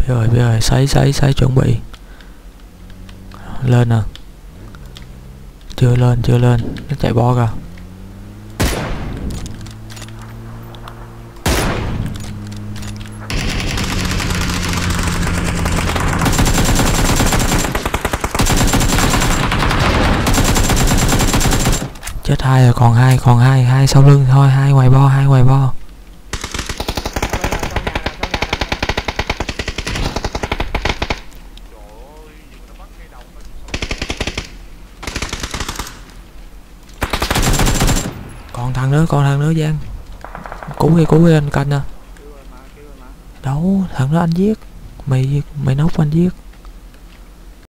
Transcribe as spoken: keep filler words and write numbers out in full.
Biết rồi, biết rồi, sấy sấy sấy chuẩn bị. Lên nè. Chưa lên, chưa lên, nó chạy bo kìa. Chết hai rồi, còn hai, còn hai, hai sau lưng thôi, hai ngoài bo, hai ngoài bo. Còn thằng nữa, còn thằng nữa Giang. Cứu đi, cứu đi anh canh nè. Đâu, thằng đó anh giết. Mày mày nốc anh giết.